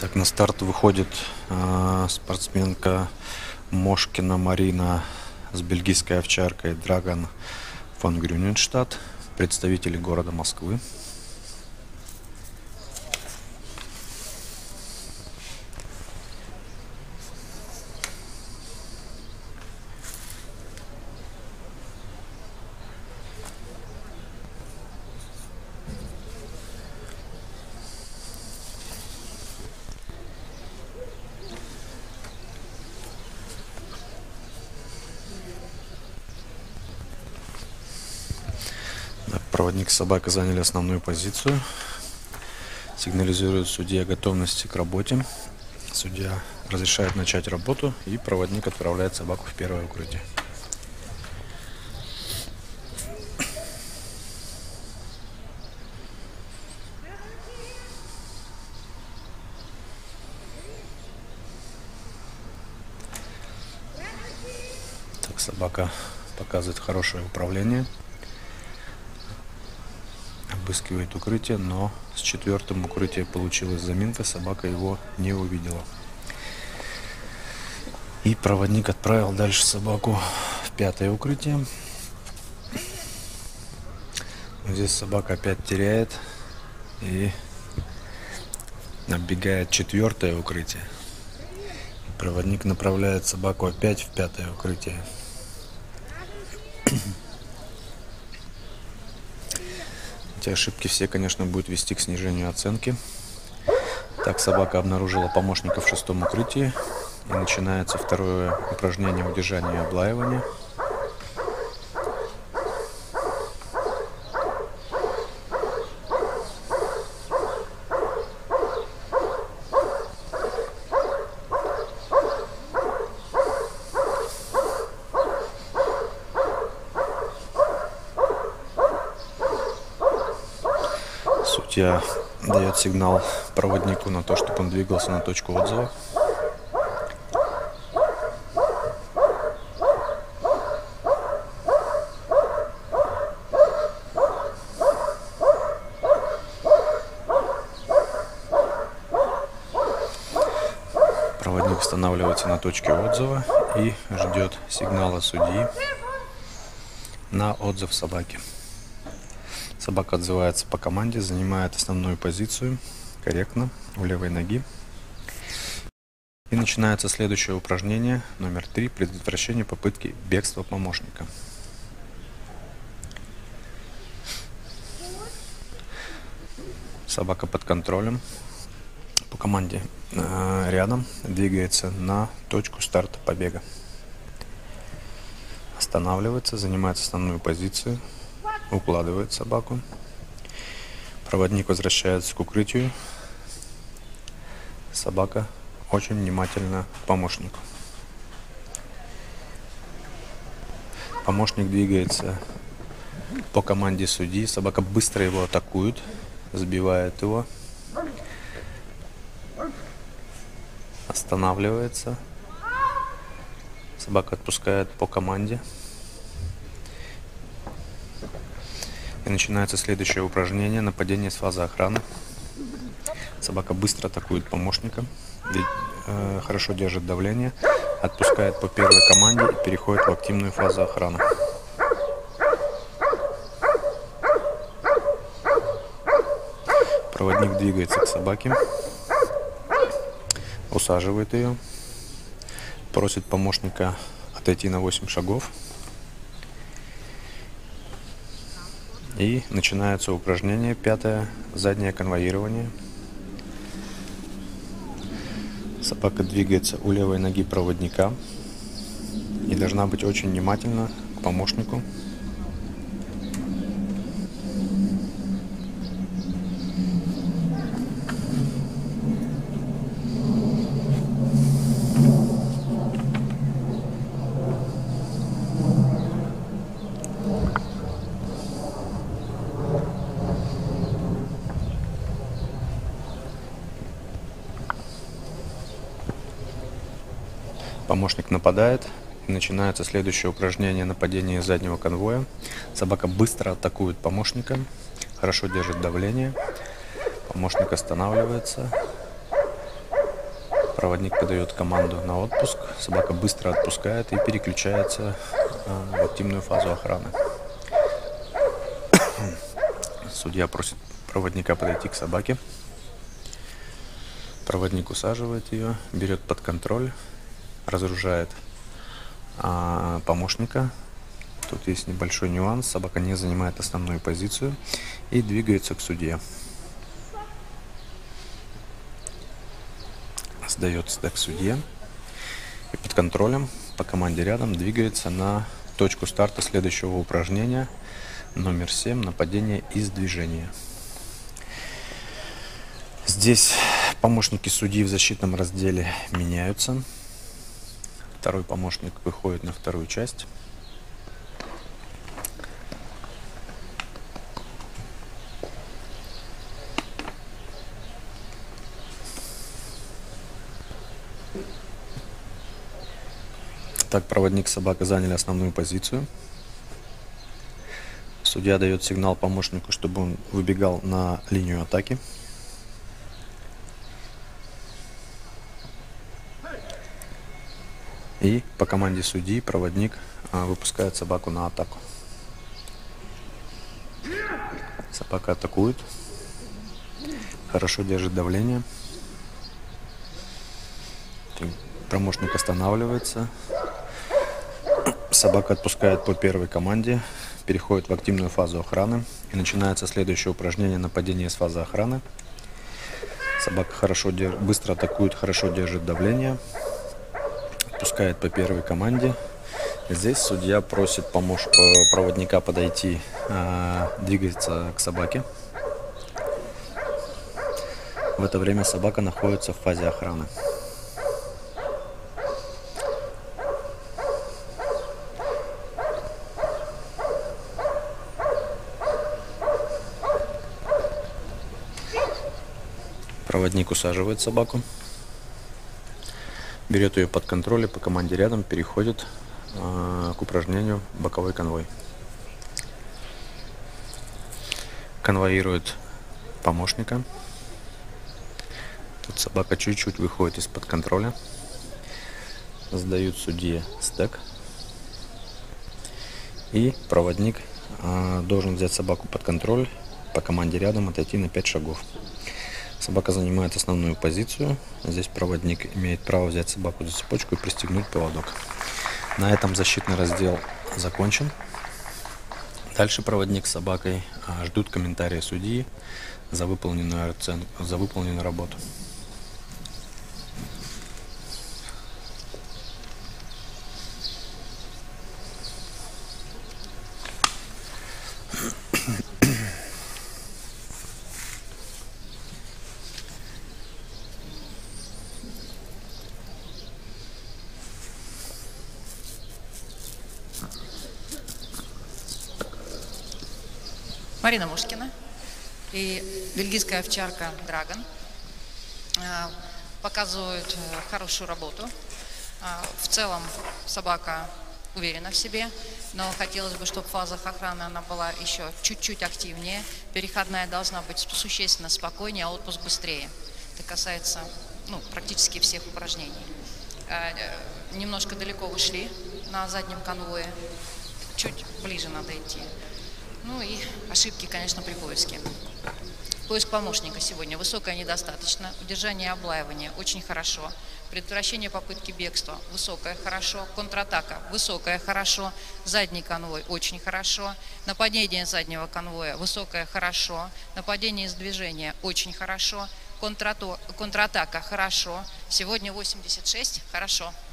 Так, на старт выходит спортсменка Мошкина Марина с бельгийской овчаркой Драгон фон Грюненштадт, представители города Москвы. Проводник с собакой заняли основную позицию. Сигнализирует судья о готовности к работе. Судья разрешает начать работу, и проводник отправляет собаку в первое укрытие. Так, собака показывает хорошее управление. Обыскивает укрытие, но с четвертым укрытием получилась заминка, собака его не увидела. И проводник отправил дальше собаку в пятое укрытие. Здесь собака опять теряет и оббегает четвертое укрытие. Проводник направляет собаку опять в пятое укрытие. Эти ошибки все, конечно, будут вести к снижению оценки. Так, собака обнаружила помощника в шестом укрытии. И начинается второе упражнение удержания и облаивания. Судья дает сигнал проводнику на то, чтобы он двигался на точку отзыва. Проводник останавливается на точке отзыва и ждет сигнала судьи на отзыв собаки. Собака отзывается по команде, занимает основную позицию корректно у левой ноги. И начинается следующее упражнение, номер 3, предотвращение попытки бегства помощника. Собака под контролем, по команде рядом, двигается на точку старта побега. Останавливается, занимает основную позицию, укладывает собаку. Проводник возвращается к укрытию. Собака очень внимательна к помощнику. Помощник двигается по команде судьи. Собака быстро его атакует, сбивает его. Останавливается. Собака отпускает по команде. И начинается следующее упражнение, нападение с фазы охраны. Собака быстро атакует помощника, хорошо держит давление, отпускает по первой команде и переходит в активную фазу охраны. Проводник двигается к собаке, усаживает ее, просит помощника отойти на 8 шагов. И начинается упражнение пятое, заднее конвоирование. Собака двигается у левой ноги проводника и должна быть очень внимательна к помощнику. Помощник нападает, и начинается следующее упражнение, нападение заднего конвоя. Собака быстро атакует помощника, хорошо держит давление. Помощник останавливается, Проводник подает команду на отпуск, собака быстро отпускает и переключается в активную фазу охраны. Судья просит проводника подойти к собаке. Проводник усаживает ее, берет под контроль, разоружает помощника. Тут есть небольшой нюанс, собака не занимает основную позицию и двигается к судье. Сдает стек судье и под контролем по команде рядом двигается на точку старта следующего упражнения номер 7, нападение из движения. Здесь помощники судьи в защитном разделе меняются. Второй помощник выходит на вторую часть. Так, проводник, собака заняли основную позицию. Судья дает сигнал помощнику, чтобы он выбегал на линию атаки. И по команде судьи проводник выпускает собаку на атаку. Собака атакует. Хорошо держит давление. Помощник останавливается. Собака отпускает по первой команде, переходит в активную фазу охраны. И начинается следующее упражнение нападение из фазы охраны. Собака быстро атакует, хорошо держит давление. Отпускает по первой команде. Здесь судья просит проводника подойти, двигаться к собаке. В это время собака находится в фазе охраны. Проводник усаживает собаку, берет ее под контроль и по команде рядом переходит к упражнению боковой конвой. Конвоирует помощника. Тут собака чуть-чуть выходит из-под контроля. Сдают судье стек. И проводник должен взять собаку под контроль, по команде рядом отойти на 5 шагов. Собака занимает основную позицию. Здесь проводник имеет право взять собаку за цепочку и пристегнуть поводок. На этом защитный раздел закончен. Дальше проводник с собакой ждут комментария судьи за выполненную работу. Марина Мушкина и бельгийская овчарка Драгон показывают хорошую работу. В целом собака уверена в себе, но хотелось бы, чтобы в фазах охраны она была еще чуть-чуть активнее. Переходная должна быть существенно спокойнее, а отпуск быстрее. Это касается практически всех упражнений. Немножко далеко ушли на заднем конвое, чуть ближе надо идти. Ну и ошибки, конечно, при поиске. Поиск помощника сегодня. Высокое недостаточно. Удержание и облаивание очень хорошо. Предотвращение попытки бегства. Высокое хорошо. Контратака. Высокое хорошо. Задний конвой очень хорошо. Нападение заднего конвоя. Высокое хорошо. Нападение из движения очень хорошо. Контратака хорошо. Сегодня 86 хорошо.